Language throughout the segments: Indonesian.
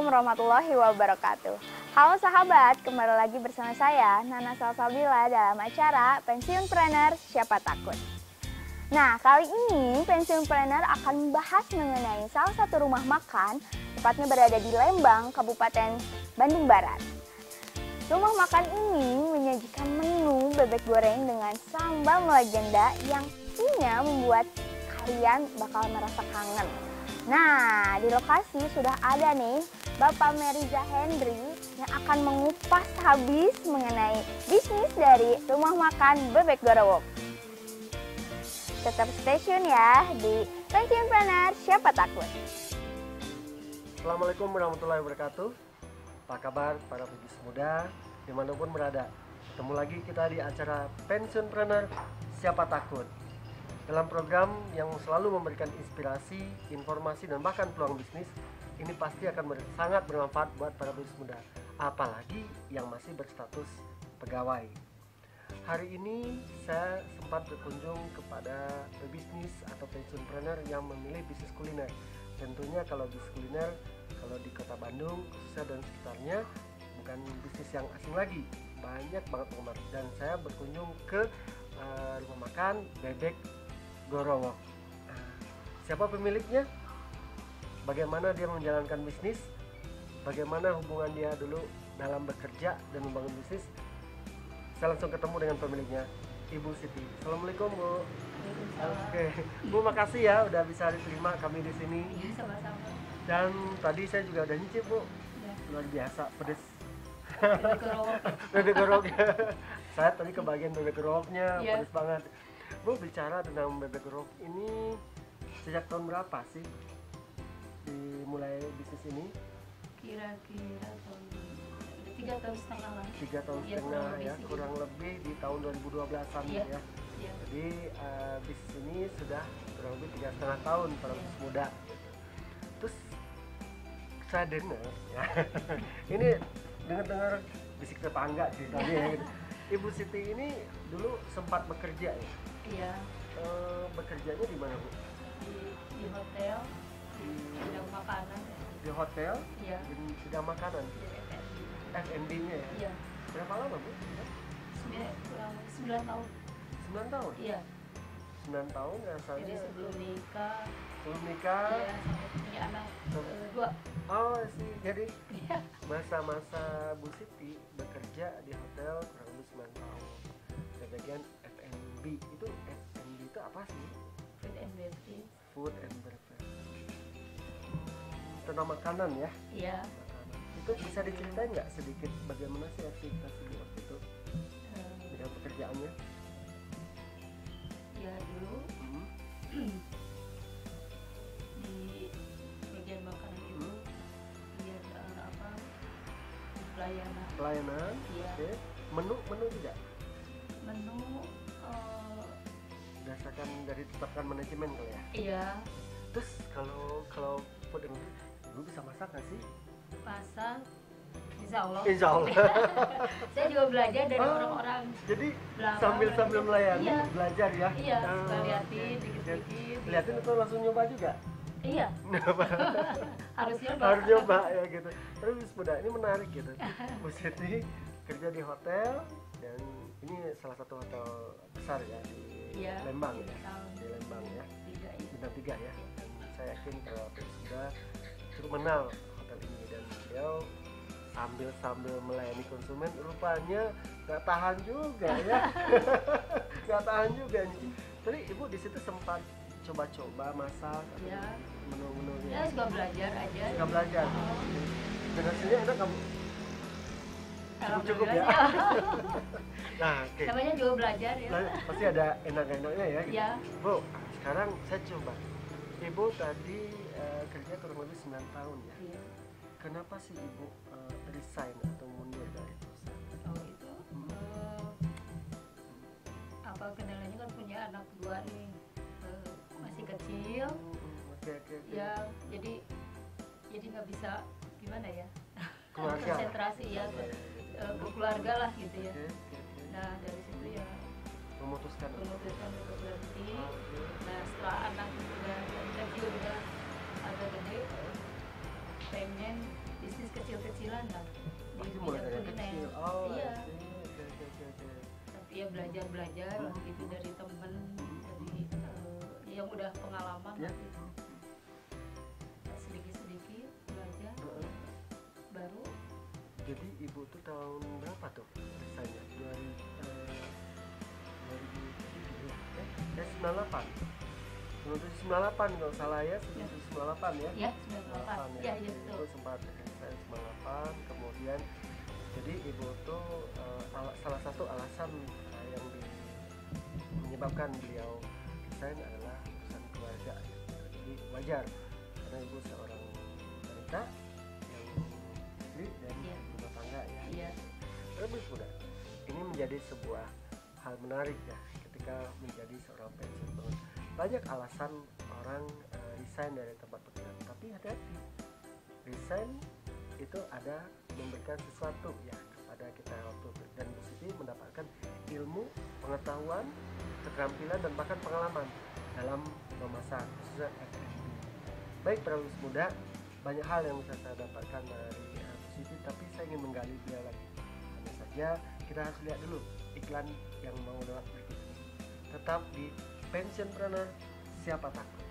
Assalamualaikum warahmatullahi wabarakatuh. Halo sahabat, kembali lagi bersama saya Nana Salsabila dalam acara Pensiunpreneur Siapa Takut. Nah, kali ini Pensiunpreneur akan membahas mengenai salah satu rumah makan, tepatnya berada di Lembang, Kabupaten Bandung Barat. Rumah makan ini menyajikan menu bebek goreng dengan sambal melegenda yang pastinya membuat kalian bakal merasa kangen. Nah, di lokasi sudah ada nih Bapak Meriza Hendri yang akan mengupas habis mengenai bisnis dari rumah makan Bebek Gorowok. Tetap stay tune ya di Pensiunpreneur Siapa Takut. Assalamualaikum warahmatullahi wabarakatuh. Apa kabar para bisnis muda dimanapun berada? Ketemu lagi kita di acara Pensiunpreneur Siapa Takut. Dalam program yang selalu memberikan inspirasi, informasi, dan bahkan peluang bisnis, ini pasti akan sangat bermanfaat buat para bisnis muda, apalagi yang masih berstatus pegawai. Hari ini saya sempat berkunjung kepada pebisnis atau pensiunpreneur yang memilih bisnis kuliner. Tentunya kalau bisnis kuliner, kalau di kota Bandung, khususnya dan sekitarnya, bukan bisnis yang asing lagi, banyak banget penggemar. Dan saya berkunjung ke rumah makan Bebek Gorowok. Siapa pemiliknya? Bagaimana dia menjalankan bisnis? Bagaimana hubungan dia dulu dalam bekerja dan membangun bisnis? Saya langsung ketemu dengan pemiliknya, Ibu Siti. Assalamualaikum, Bu. Oke, Bu, makasih ya udah bisa diterima kami di sini. Iya, sama-sama. Dan tadi saya juga udah nyicip, Bu. Luar biasa, pedes. Bebek Gorowok. Saya tadi kebagian bebek gorowoknya, pedes banget. Bu, bicara tentang Bebek Gorowok ini sejak tahun berapa sih dimulai bisnis ini? Kira-kira tahun 3 tahun setengah lah. 3 tahun setengah ya, kurang lebih di tahun 2012-an ya. Iya. Jadi bisnis ini sudah kurang lebih 3,5 tahun para bisnis muda. Terus saya dengar ya, ini dengar bisik tetangga sih tadi ya. Gitu. Ibu Siti ini dulu sempat bekerja ya? Iya. Bekerjanya di mana, Bu? Di hotel, di bidang makanan. Di hotel? Iya. Di bidang makanan? Di F&B. F&B-nya ya? Iya. Berapa lama, Bu? 9 tahun. 9 tahun? Iya. 9 tahun rasanya. Jadi sebelum nikah. Sebelum nikah? Iya, sampai punya anak 2. Oh sih, jadi Iya. masa-masa Bu Siti bekerja di hotel kurang lebih 9 tahun. Di bagian F&B. Itu F&B itu apa sih? Food and beverage. Food and beverage. Tentang makanan ya? Iya. Makanan. Itu bisa diceritain nggak sedikit bagaimana sih aktivitas Ibu waktu itu? Bidang pekerjaannya? Ya dulu di bagian makanan itu dia pelayanan. Pelayanan? Iya. Oke. Menu tidak? Menu Berdasarkan dari ditetapkan manajemen kali ya? iya, Terus kalau food and Ibu bisa masak nggak sih? masak insya Allah. Insya Allah. Saya juga belajar dari orang-orang Jadi belakang. sambil melayani Iya. belajar ya? Iya, suka liatin dikit-dikit. Liatin itu langsung nyoba juga? Iya, harus nyoba. Harus nyoba ya gitu. Terus muda ini menarik gitu. Bu Siti kerja di hotel dan ini salah satu hotel besar ya di Iya, Lembang di ya. tahun Di Lembang ya. 3 itu. Bintang 3 ya. Dan saya yakin kalau sudah cukup mengenal hotel ini dan beliau sambil melayani konsumen rupanya nggak tahan juga ya. Nggak tahan juga nih. Tadi Ibu di situ sempat coba-coba masak Iya. menu-menunya. Ya suka belajar aja. Suka belajar. Dan hasilnya enak kamu? Cukup ya. Nah, oke. Namanya juga belajar ya. Nah, pasti ada enak-enaknya ya. Gitu. Iya. Bu, sekarang saya coba. Ibu tadi kerja kurang lebih 9 tahun ya. Iya. Kenapa sih Ibu resign atau mundur dari perusahaan? Oh itu. Apa kendalanya kan punya anak 2 nih. Masih kecil. Oke. Ya, jadi nggak bisa gimana ya? Keluarga. Konsentrasi ya. Berkeluarga lah gitu ya. Oke. Nah dari situ ya Memutuskan. memutuskan untuk berhenti. Oke. Nah setelah anak udah kecil udah agak gede, pengen bisnis kecil-kecilan lah di Pasti mulai bidang dari kuliner. kecil. Oh, Iya. oke. Tapi ya belajar lah gitu dari temen, dari yang udah pengalaman Ya. lah gitu. Sedikit-sedikit belajar, baru Jadi ibu tuh tahun berapa tuh misalnya? 98. 98 kalau salah ya, 98 ya. ya 98 ya, ya Itu betul. sempat saya 98, kemudian jadi ibu tuh salah satu alasan yang menyebabkan beliau resign adalah urusan keluarga ya. Jadi wajar karena ibu seorang wanita yang istri dan Iya. rumah tangga ya. Iya. Terus muda. Ini menjadi sebuah hal menarik ya ketika menjadi seorang pensiun. Banyak alasan orang resign dari tempat pekerjaan, tapi hati-hati. Resign itu ada memberikan sesuatu ya kepada kita waktu dan di sini mendapatkan ilmu, pengetahuan, keterampilan dan bahkan pengalaman dalam memasak khususnya F&B. Baik para lulus muda, banyak hal yang bisa saya dapatkan dari Siti, tapi saya ingin menggali dia lagi. Hanya saja kita harus lihat dulu iklan yang mau lewat berikut ini. Tetap di Pensionpreneur, siapa takut.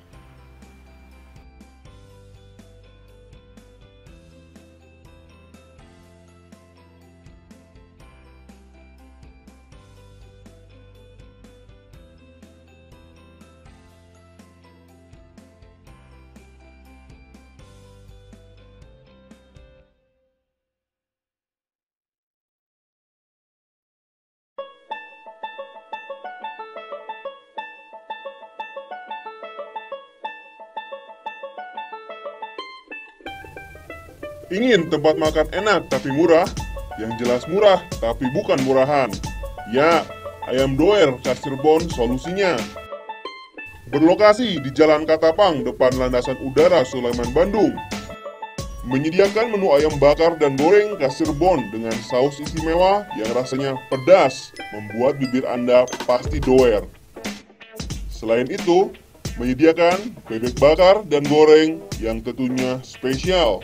Ingin tempat makan enak tapi murah? Yang jelas murah tapi bukan murahan. Ya, Ayam Doer Cirebon solusinya. Berlokasi di Jalan Katapang depan Landasan Udara Sulaiman, Bandung. Menyediakan menu ayam bakar dan goreng khas Cirebon dengan saus istimewa yang rasanya pedas, membuat bibir Anda pasti doer. Selain itu, menyediakan bebek bakar dan goreng yang tentunya spesial.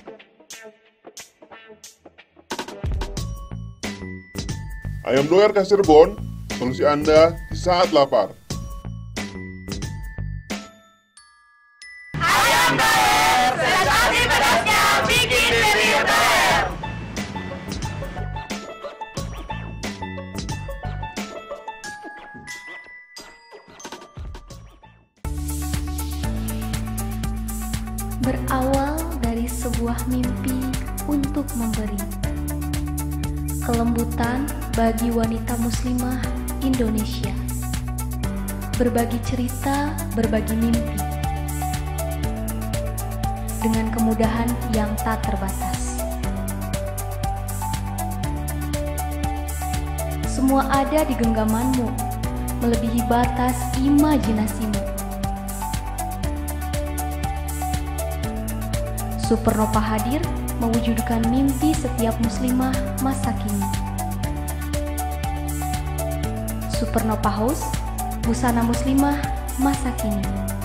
Ayam Doer khas Cirebon, solusi Anda di saat lapar. Ayam Doer, sensasi pedasnya bikin bibir doer. Berawal dari sebuah mimpi untuk memberi kelembutan bagi wanita muslimah Indonesia, berbagi cerita, berbagi mimpi dengan kemudahan yang tak terbatas. Semua ada di genggamanmu, melebihi batas imajinasimu. Supernova hadir mewujudkan mimpi setiap muslimah masa kini. Supernova House, busana muslimah masa kini.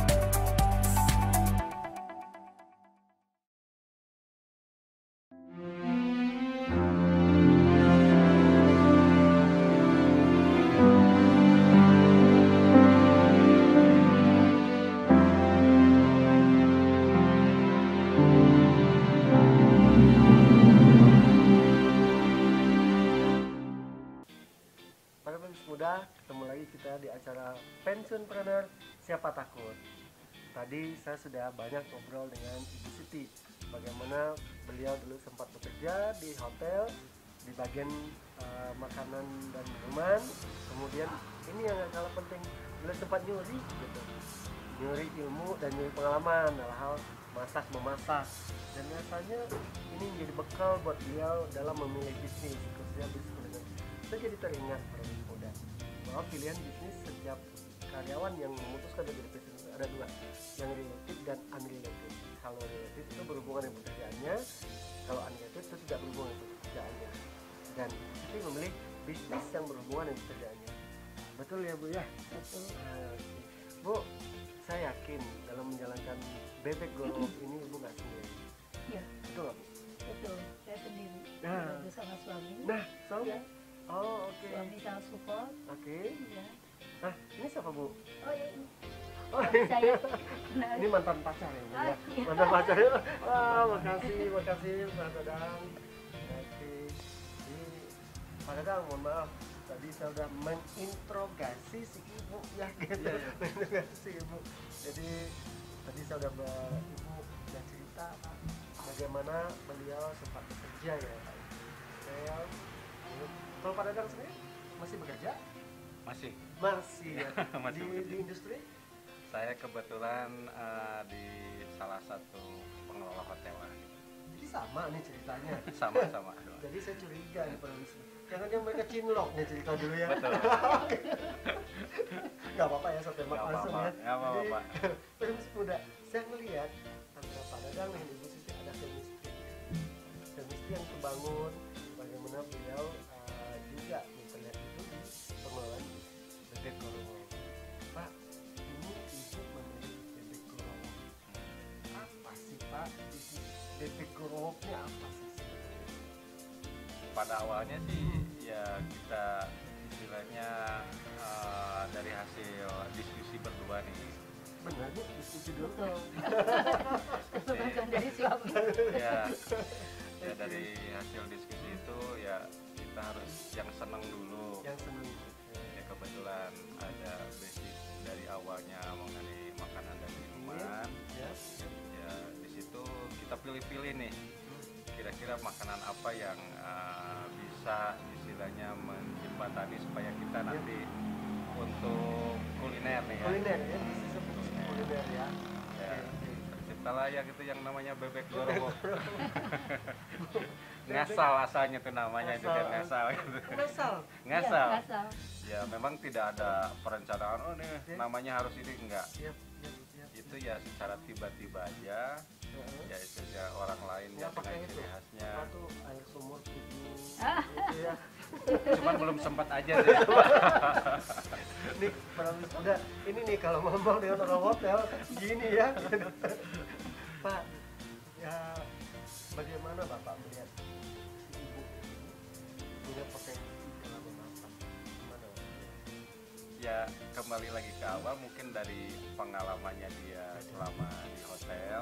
Para pemirsa muda, ketemu lagi kita di acara Pensionpreneur, siapa takut. Tadi saya sudah banyak ngobrol dengan Ibu Siti, bagaimana beliau dulu sempat bekerja di hotel di bagian makanan dan minuman. Kemudian ini yang gak kalah penting, beliau sempat nyuri gitu, nyuri ilmu dan nyuri pengalaman dalam hal memasak, dan rasanya ini menjadi bekal buat beliau dalam memilih bisnis, khususnya bisnis kuliner. Saya jadi teringat para muda bahwa pilihan bisnis setiap karyawan yang memutuskan menjadi bisnis ada dua, yang related dan unrelated. Kalau related itu berhubungan dengan pekerjaannya, kalau unrelated itu tidak berhubungan dengan pekerjaannya, dan itu memilih bisnis yang berhubungan dengan pekerjaannya. Betul ya Bu ya? Betul. Bu, saya yakin dalam menjalankan bebek goreng ini Ibu nggak sendiri. Iya, Betul nggak, Bu? betul. Saya sendiri. Nah. Itu sama suami. Nah, suami. Ya, Oh, oke. suami sangat support. Oke. Ya. Nah, ini siapa, Bu? Oh ya ini. Oh, Saya kenal. ini mantan pacar ya, Bu, ya? Ah, iya. Mantan pacar ya? Wah, makasih Pak Dadang. Oke. Ini Pak Dadang, mohon maaf. Tadi saya sudah menginterogasi si ibu ya, gitu. Menginterogasi si ibu. Jadi tadi saya sudah ibu sudah cerita Pak, bagaimana beliau sempat bekerja ya Pak. Saya, kalau Pak Dadang sendiri masih bekerja? Masih. Masih ya. Masih di bekerja. industri? Saya kebetulan di salah satu pengelola hotel lah. Jadi sama nih ceritanya. Sama-sama. Jadi saya curiga nih Pak Wisnu. Jangan yang mereka cinlok nih cerita dulu ya. Betul. Gak apa-apa ya, saya tembak Nggak langsung apa-apa, ya. nggak apa-apa, Jadi, Pak. Pak Muda, saya melihat antara Pak Dadang dan Ibu Siti ada chemistry. Chemistry yang kebangun, bagaimana beliau juga melihat itu di pengelolaan bebek Gorowo. Pak, ini Ibu memilih bebek Gorowo. Apa sih Pak, isi bebek Gorowo ini apa sih sebenarnya? Pada awalnya sih ya kita istilahnya dari hasil diskusi berdua nih. Benar Bu, diskusi dulu. Betul. Kebetulan dari suami. Ya, ya dari hasil diskusi itu ya kita harus yang seneng dulu. Yang senang. Ya kebetulan ada basic dari awalnya mengenai makanan dan minuman. Ya. Ya di situ kita pilih-pilih nih kira-kira makanan apa yang bisa istilahnya menjembatani supaya kita nanti untuk kuliner nih ya. Kuliner ya, seperti kuliner ya. Ya, terciptalah ya gitu yang namanya bebek Gorowo. Ngasal asalnya tuh namanya juga ngasal gitu. Ngasal. Ngasal. Ya, ngasal. Ya memang tidak ada perencanaan oh nih Ya. namanya harus ini enggak. Siap, siap. Itu ya secara tiba-tiba aja. Ya istilahnya orang lain Ya ya pakai dengan itu. ciri khasnya. Satu air sumur 7. Ah. Gitu ya. Cuman belum sempat aja sih. Nih, para udah ini nih kalau ngomong dengan orang hotel gini ya. Pak, ya bagaimana Bapak melihat si ibu punya potensi dalam memasak? Gimana? Ya kembali lagi ke awal mungkin dari pengalamannya dia selama di hotel.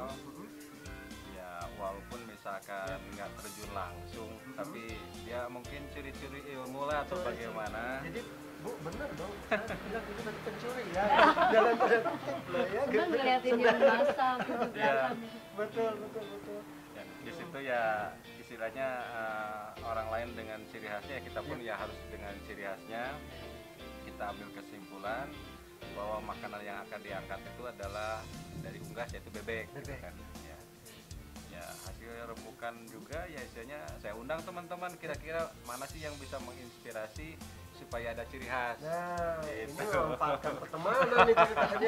Ya walaupun misalkan nggak terjun langsung, tapi dia mungkin curi-curi ilmu lah atau Curi-curi. bagaimana. Jadi Bu, bener dong, saya bilang itu tadi pencuri ya, dalam tanda kutip lah ya. Kan ngeliatin yang masak gitu Iya. kan. Betul. Ya, di situ ya istilahnya orang lain dengan ciri khasnya, kita pun ya harus dengan ciri khasnya. Kita ambil kesimpulan bahwa makanan yang akan diangkat itu adalah dari unggas yaitu bebek, gitu Bebek. kan. Ya hasil rembukan juga ya istilahnya saya undang teman-teman kira-kira mana sih yang bisa menginspirasi supaya ada ciri khas. Nah, Gitu. ini memanfaatkan pertemanan nih ceritanya.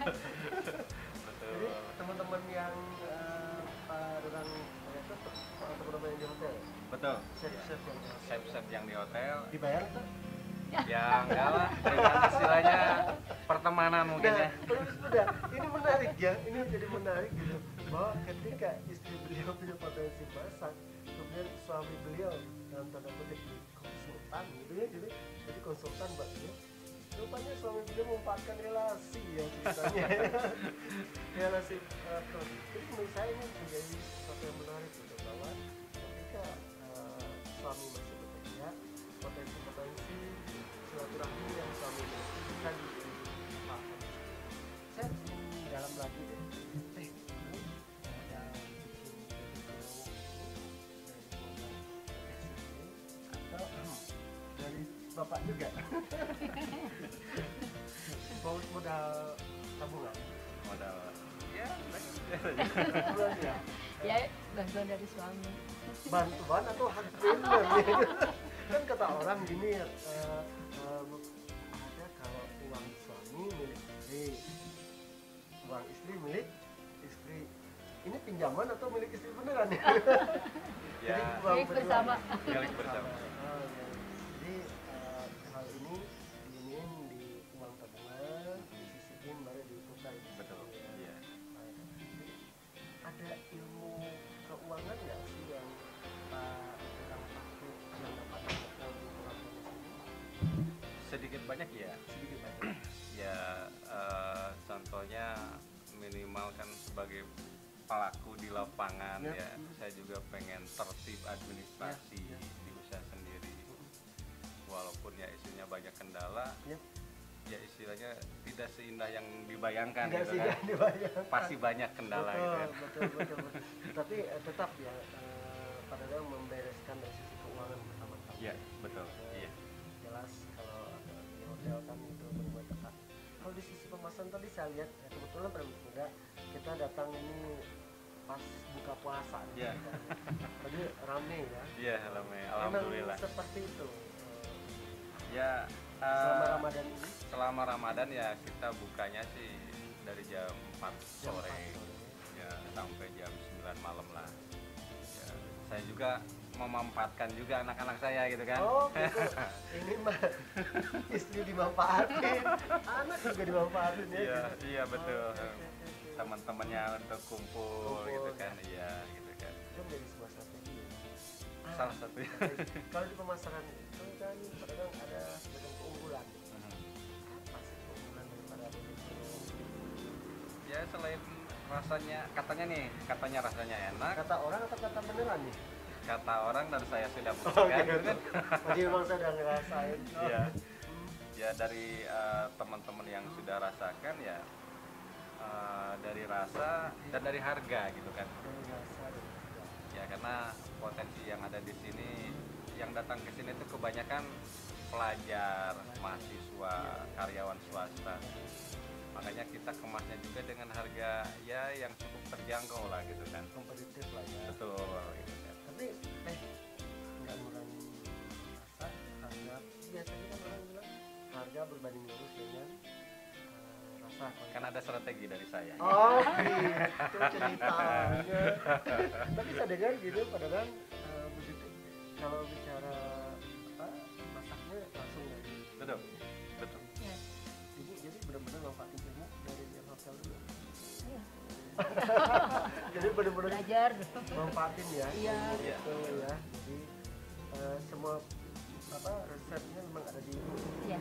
Betul. Jadi teman-teman yang Pak Dadang itu teman-teman yang di hotel, Betul. chef-chef yang di hotel. Chef-chef yang di hotel Dibayar tuh? ya enggak lah dengan istilahnya pertemanan mungkin ya. Terus udah, ini menarik ya, ini jadi menarik gitu bahwa ketika istri beliau punya potensi masak, kemudian suami beliau dalam tanda kutip konsultan gitu ya, jadi konsultan buat beliau. Rupanya suami beliau memanfaatkan relasi ya ceritanya. Relasi jadi menurut saya ini menjadi sesuatu yang menarik gitu bahwa ketika suami masih bekerja, potensi-potensi silaturahmi yang suami miliki bisa dimanfaatkan. Saya ingin dalam lagi deh. Modal bikin atau dari bapak juga. Modal tabungan. Modal ya Tabungan ya. Ya bantuan dari suami. Bantuan atau hak bener ya. Kan kata orang gini ya, ada kalau uang suami milik istri, uang istri milik istri. Ini pinjaman atau milik istri beneran ya? ya uang Milik berdua. bersama. milik bersama. Oh, ya. Jadi hal ini diinin di uang tabungan, disisihin baru ditukar. Betul. Ya. Iya. Ada ilmu keuangan sebagai pelaku di lapangan Ya. ya, saya juga pengen tertib administrasi Ya. di usaha sendiri. Walaupun ya istilahnya banyak kendala, Ya. ya istilahnya tidak seindah yang dibayangkan Tidak gitu sih kan. dibayangkan. Pasti banyak kendala betul, gitu kan. betul. Tapi tetap ya pada dalam membereskan dari sisi keuangan pertama-tama. Iya, betul. Iya. Jelas kalau di hotel kan itu benar-benar ketat. Kalau di sisi pemasaran tadi saya lihat kebetulan pada muda kita datang ini pas buka puasa nih. Iya. Jadi rame ya. Iya, alhamdulillah. Memang seperti itu. Ya, Selama Ramadan ini selama Ramadan ya kita bukanya sih dari jam 4 jam sore 4 sore. ya sampai jam 9 malam lah. Ya, saya juga memanfaatkan juga anak-anak saya gitu kan. Oh gitu. Ini mah istri dimanfaatin, anak juga dimanfaatin ya. Iya, gitu. iya betul. Oke. Teman-temannya untuk kumpul gitu kan. Iya, gitu kan. Itu menjadi sebuah strategi. Salah satunya. Kalau di pemasaran itu kan kadang ada semacam keunggulan. Apa sih keunggulan daripada produk-produk? Ya selain rasanya, katanya rasanya enak, Kata orang atau kata beneran nih? kata orang dan saya sudah Oke, buktikan gitu kan. Jadi memang saya udah ngerasain. Iya. Ya dari teman-teman yang sudah rasakan ya dari rasa dan dari harga gitu kan. Ya karena potensi yang ada di sini, yang datang ke sini itu kebanyakan pelajar, mahasiswa, karyawan swasta. Makanya kita kemasnya juga dengan harga ya yang cukup terjangkau lah gitu kan. Kompetitif lah ya. Betul gitu kan. Tapi nggak ngurangi rasa, harga. Biasanya kan orang bilang harga berbanding lurus dengan rasa. Kan ada strategi dari saya. Oh gitu ceritanya. Tapi saya dengar gitu padahal begitu kalau bicara apa masaknya langsung dari Betul. Betul. ibu, jadi benar-benar manfaatin ilmu dari yang hotel dulu. Iya. Jadi benar-benar Belajar. manfaatin ya. Iya. Gitu ya. Jadi semua apa resepnya memang ada di ibu. Iya.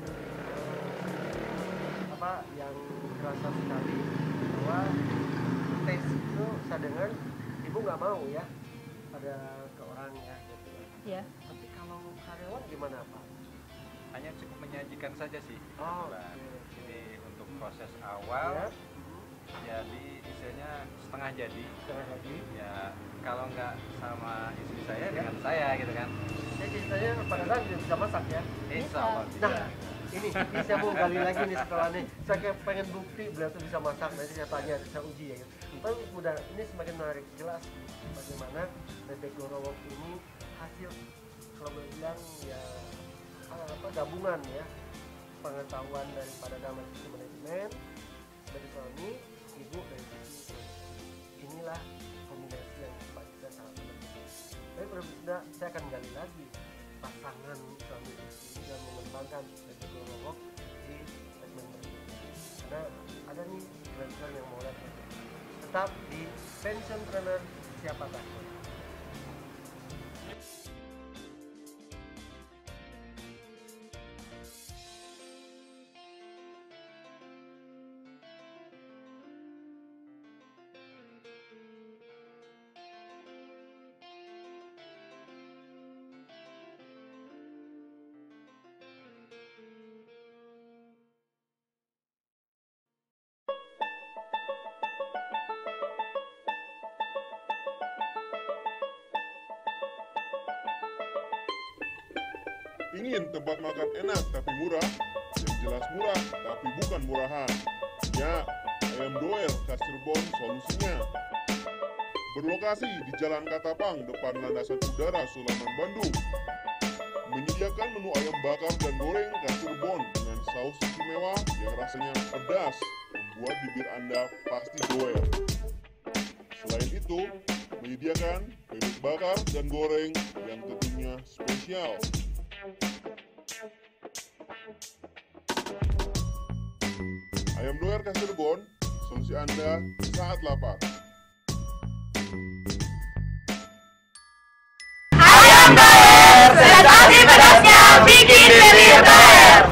Apa yang terasa sekali bahwa tes itu saya dengar ibu nggak mau ya ada ke orang ya gitu. Iya. Tapi kalau karyawan gimana Pak? Hanya cukup menyajikan saja sih. Oh, Kebetulan. oke. Jadi untuk proses awal Ya, jadi istilahnya setengah jadi. setengah lagi. Ya kalau nggak sama istri saya Ya. dengan saya gitu kan. Saya ceritanya padahal dia bisa masak ya. Insya Allah bisa. Nah, ini saya mau gali lagi nih setelah ini. Saya kayak pengen bukti beliau tuh bisa masak. Nanti saya tanya, saya uji ya. Tapi udah ini semakin menarik jelas bagaimana bebek gorowok ini hasil kalau boleh bilang ya apa gabungan ya pengetahuan daripada dalam sisi manajemen dari suami ibu dari sisi inilah kombinasi yang bagi saya sangat penting. Tapi sudah saya akan gali lagi pasangan suami istri ini dan mengembangkan bebek gorowok di segmen berikutnya karena ada nih keren-keren yang mau lihat tetap di Pensionpreneur Siapa Takut. Ingin tempat makan enak tapi murah? Yang jelas murah tapi bukan murahan. Ya, Ayam Doer khas Cirebon solusinya. Berlokasi di Jalan Katapang depan Landasan Udara Sulaiman, Bandung. Menyediakan menu ayam bakar dan goreng khas Cirebon dengan saus istimewa yang rasanya pedas, membuat bibir Anda pasti doer. Selain itu, menyediakan bebek bakar dan goreng yang tentunya spesial. Ayam Doer khas Cirebon, solusi Anda saat lapar. Sensasi pedasnya bikin bibir doer.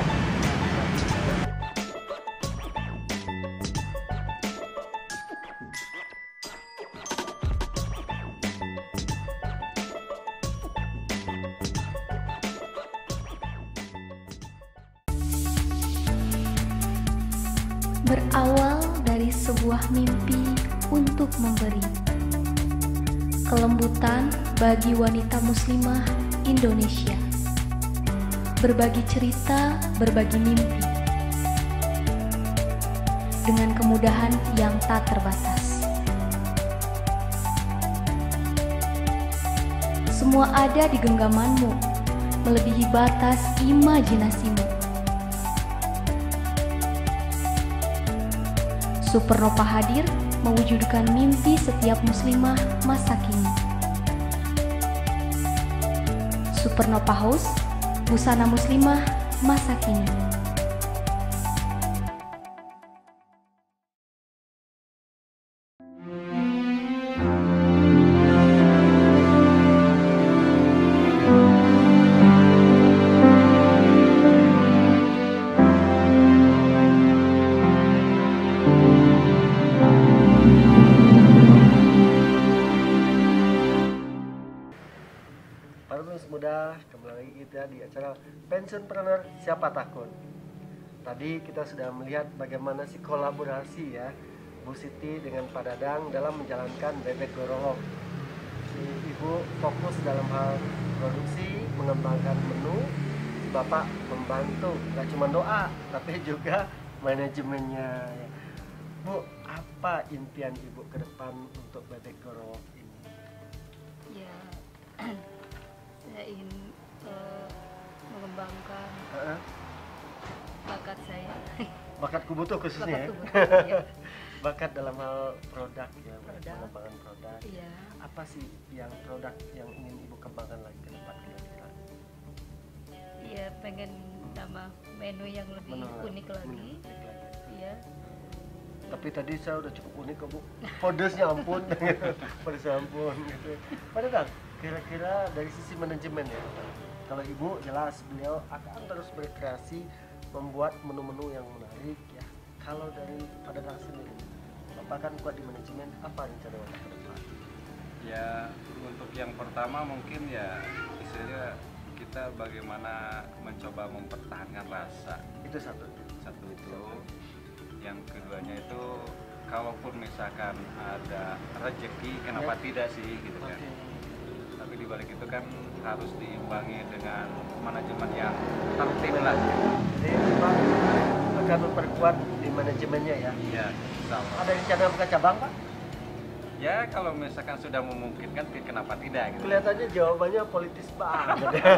Berawal dari sebuah mimpi untuk memberi kelembutan bagi wanita muslimah Indonesia. Berbagi cerita, berbagi mimpi dengan kemudahan yang tak terbatas. Semua ada di genggamanmu, melebihi batas imajinasimu. Supernova hadir mewujudkan mimpi setiap muslimah masa kini. Supernova House, busana muslimah masa kini. Para pemirsa muda, kembali lagi kita di acara Pensiunpreneur Siapa Takut. Tadi kita sudah melihat bagaimana sih kolaborasi ya Bu Siti dengan Pak Dadang dalam menjalankan Bebek Gorolok. Si Ibu fokus dalam hal produksi, mengembangkan menu, si Bapak membantu, gak cuma doa, tapi juga manajemennya. Bu, apa impian Ibu ke depan untuk Bebek Gorolok ini? Ya, saya ingin mengembangkan bakat saya. Bakat kubutuh khususnya ya? Bakat kebutuhan, ya. Bakat dalam hal produk ya, Produk. pengembangan produk. Iya. Apa sih yang produk yang ingin Ibu kembangkan lagi ke depan kira-kira? Iya, pengen nama menu yang lebih Menolak. unik lagi. Unik lagi. Iya. Tapi tadi saya udah cukup unik kok Bu. Pedesnya ampun, pedesnya ampun gitu. Pak Dadang, kira-kira dari sisi manajemen ya, kalau Ibu jelas beliau akan terus berkreasi membuat menu-menu yang menarik ya. Kalau dari Pak Dadang sendiri, Bapak kan kuat di manajemen, apa rencana Bapak ke depan? Ya, untuk yang pertama mungkin ya istilahnya kita bagaimana mencoba mempertahankan rasa. Itu satu. Satu itu. Yang keduanya itu kalaupun misalkan ada rezeki, kenapa tidak sih gitu kan. Oke. Tapi di balik itu kan harus diimbangi dengan manajemen yang tertib lah. Jadi Pak akan memperkuat di manajemennya ya. Iya, insya Allah. Ada rencana buka cabang Pak? Ya kalau misalkan sudah memungkinkan, kenapa tidak gitu. Kelihatannya jawabannya politis banget ya.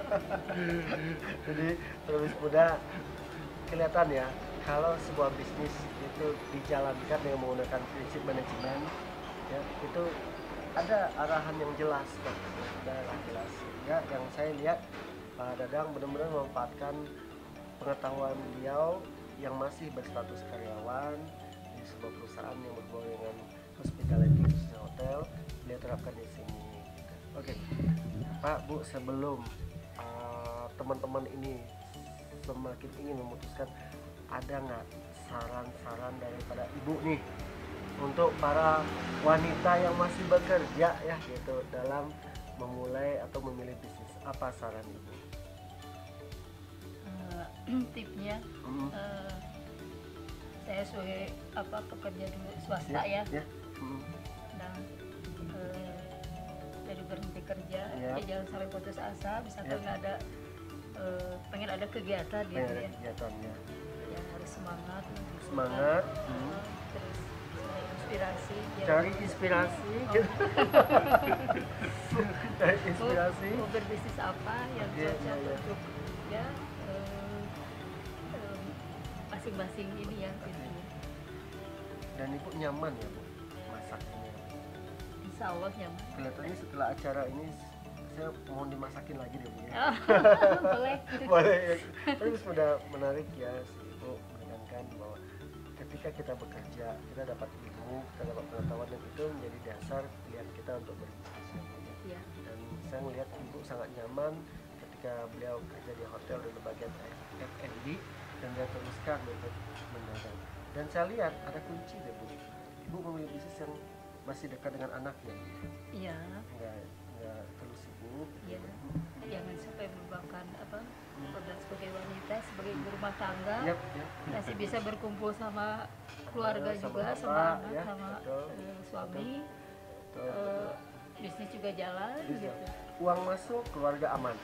Jadi terus muda kelihatan ya kalau sebuah bisnis itu dijalankan dengan menggunakan prinsip manajemen ya itu ada arahan yang jelas Pak. Ada arahan jelas ya yang saya lihat Pak Dadang benar-benar memanfaatkan pengetahuan beliau yang masih berstatus karyawan di sebuah perusahaan yang berhubungan dengan hospitality khususnya hotel, beliau terapkan di sini. Oke, Pak Bu, sebelum teman-teman ini semakin ingin memutuskan, ada nggak saran-saran daripada Ibu nih untuk para wanita yang masih bekerja ya gitu dalam memulai atau memilih bisnis? Apa saran Ibu? Tipnya Hmm. saya sebagai pekerja di swasta ya, Hmm. dan jadi berhenti kerja, Ya. ya jangan sampai putus asa. Misalkan ada pengen ada kegiatan Pengen gitu ada ya, kegiatannya. ya harus semangat, Semangat. terus cari inspirasi, ya. Cari inspirasi. Gitu. Cari inspirasi. Mau berbisnis apa yang Iya, cocok iya. untuk ya masing-masing ini ya gitu. Dan Ibu nyaman ya Bu masaknya. Insya Allah nyaman. Kelihatannya setelah acara ini saya mohon dimasakin lagi deh Bu ya. Oh, boleh. Boleh ya. Tapi sudah menarik ya Ibu menekankan bahwa ketika kita bekerja kita dapat ilmu, kita dapat pengetahuan dan itu menjadi dasar pilihan kita untuk berbisnis ya Bu ya. Ya. Dan saya melihat Ibu sangat nyaman ketika beliau kerja di hotel dan di bagian F&B dan dia teruskan untuk mendagang. Dan saya lihat ada kunci deh Bu. Ibu memilih bisnis yang masih dekat dengan anaknya. Iya. Nggak terus bisnis. Ya, jangan sampai melupakan produk sebagai wanita, sebagai ibu rumah tangga. Yap. Masih bisa berkumpul sama keluarga Sama juga, bapak, sama anak, ya, sama betul. suami. Betul. Bisnis juga jalan Bisa. gitu. Uang masuk, keluarga aman.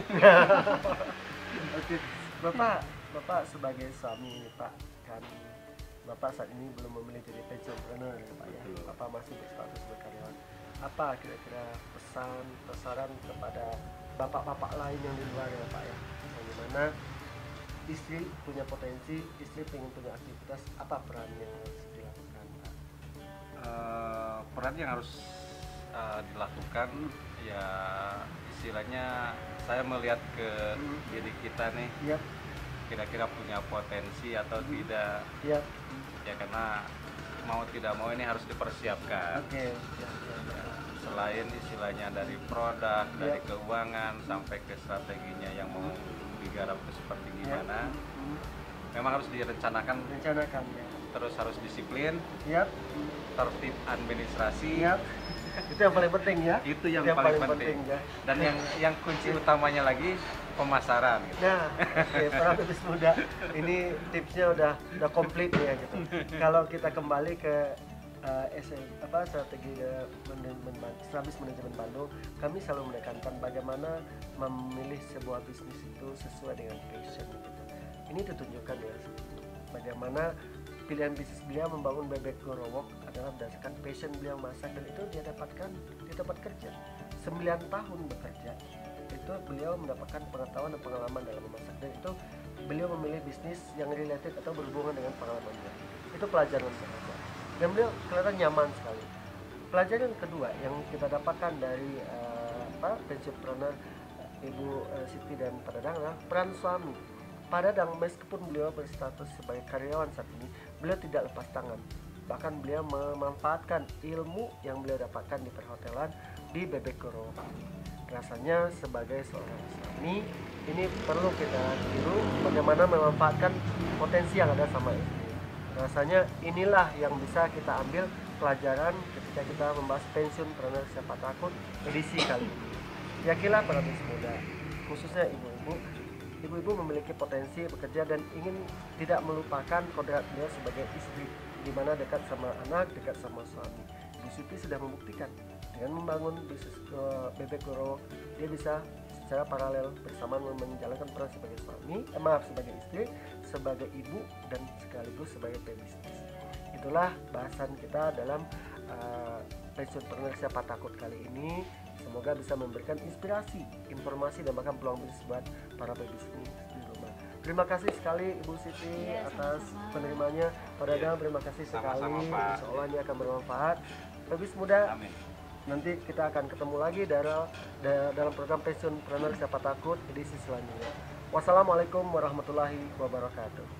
Oke, Bapak sebagai suami ini Pak, kan Bapak saat ini belum memilih jadi pensiunpreneur ya Pak ya. Bapak masih berstatus sebagai karyawan. Apa kira-kira pesan, saran kepada bapak-bapak lain yang di luar ya Pak ya? Bagaimana istri punya potensi, istri pengen punya aktivitas, apa peran yang harus dilakukan Pak? Peran yang harus dilakukan ya istilahnya saya melihat ke diri kita nih, Yap. kira-kira punya potensi atau tidak. Yap. Ya karena mau tidak mau ini harus dipersiapkan. Oke. Selain istilahnya dari produk, dari keuangan sampai ke strateginya yang mau digarap itu seperti gimana, memang harus direncanakan. Rencanakan ya. Terus harus disiplin, Yap. tertib administrasi. Yap. Itu yang paling penting ya. Itu yang paling penting. Ya. Dan yang kunci utamanya lagi pemasaran gitu. Nah, oke, para pebis muda, ini tipsnya udah komplit ya gitu. Kalau kita kembali ke strategi Strabis Manajemen Bandung, kami selalu menekankan bagaimana memilih sebuah bisnis itu sesuai dengan passion gitu. Ini ditunjukkan ya, bagaimana pilihan bisnis beliau membangun bebek gorowok adalah berdasarkan passion beliau masak, dan itu dia dapatkan di tempat kerja. 9 tahun bekerja, itu beliau mendapatkan pengetahuan dan pengalaman dalam memasak, dan itu beliau memilih bisnis yang related atau berhubungan dengan pengalamannya. Itu pelajaran pertama, dan beliau kelihatan nyaman sekali. Pelajaran kedua yang kita dapatkan dari pensiunpreneur Ibu Siti dan Pak Dadang adalah peran suami. Pak Dadang meskipun beliau berstatus sebagai karyawan saat ini, beliau tidak lepas tangan. Bahkan beliau memanfaatkan ilmu yang beliau dapatkan di perhotelan di Bebek Gorowok. Rasanya sebagai seorang suami, ini perlu kita tiru bagaimana memanfaatkan potensi yang ada sama istri. Rasanya inilah yang bisa kita ambil pelajaran ketika kita membahas pensiunpreneur Siapa Takut edisi kali ini. Yakinlah para pebis muda, khususnya ibu-ibu memiliki potensi bekerja dan ingin tidak melupakan kodrat beliau sebagai istri, di mana dekat sama anak, dekat sama suami. Bu Siti sudah membuktikan dengan membangun bisnis Bebek Gorowok, dia bisa secara paralel bersamaan menjalankan peran sebagai sebagai istri, sebagai ibu, dan sekaligus sebagai pebisnis. Itulah bahasan kita dalam pensiunpreneur Siapa Takut kali ini. Semoga bisa memberikan inspirasi, informasi, dan bahkan peluang bisnis buat para pebisnis di rumah. Terima kasih sekali Ibu Siti atas penerimanya. Pak Dadang, terima kasih sekali. Insya Allah ini akan bermanfaat. Pebis muda, Amin. nanti kita akan ketemu lagi dalam program pensiunpreneur Siapa Takut edisi selanjutnya. Wassalamualaikum warahmatullahi wabarakatuh.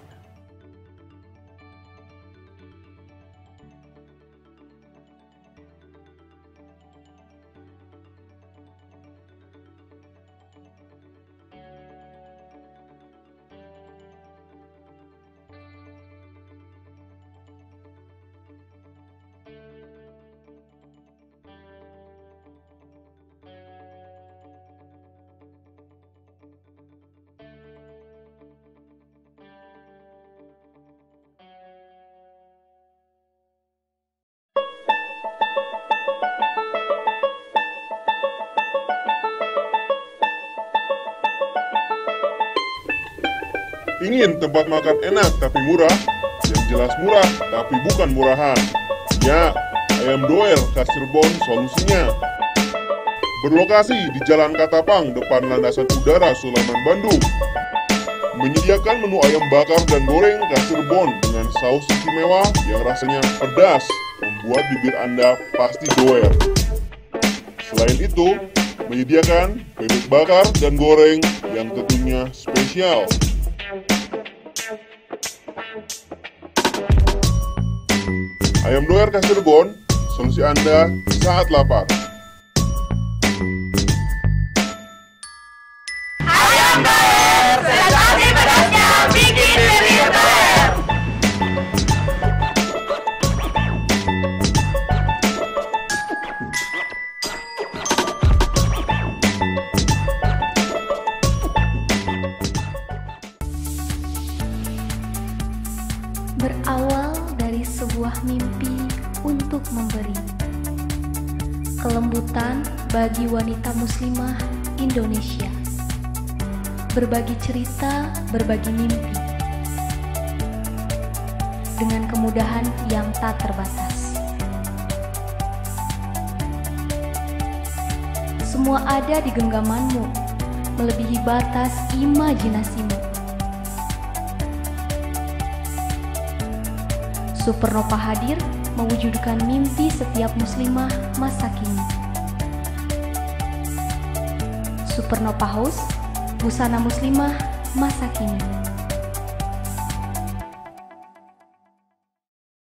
Ingin tempat makan enak tapi murah? Yang jelas murah tapi bukan murahan. Ya, Ayam Doer Cirebon solusinya. Berlokasi di Jalan Katapang depan Landasan Udara Sulaiman Bandung. Menyediakan menu ayam bakar dan goreng Cirebon dengan saus istimewa yang rasanya pedas, membuat bibir Anda pasti doer. Selain itu, menyediakan bebek bakar dan goreng yang tentunya spesial. Ayam Doer Cirebon, solusi Anda saat lapar. Ayam Doer, sensasi pedasnya bikin bibir doer. berawal dari sebuah mimpi untuk memberi kelembutan bagi wanita muslimah Indonesia. Berbagi cerita, berbagi mimpi dengan kemudahan yang tak terbatas. Semua ada di genggamanmu, melebihi batas imajinasimu. Supernova hadir mewujudkan mimpi setiap muslimah masa kini. Supernova House, busana muslimah masa kini.